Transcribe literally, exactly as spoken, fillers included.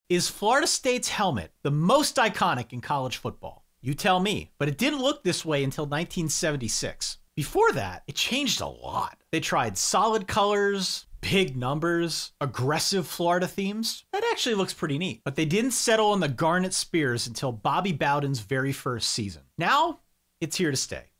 Is Florida State's helmet the most iconic in college football? You tell me, but it didn't look this way until nineteen seventy-six. Before that, it changed a lot. They tried solid colors, big numbers, aggressive Florida themes. That actually looks pretty neat. But they didn't settle on the garnet spears until Bobby Bowden's very first season. Now, it's here to stay.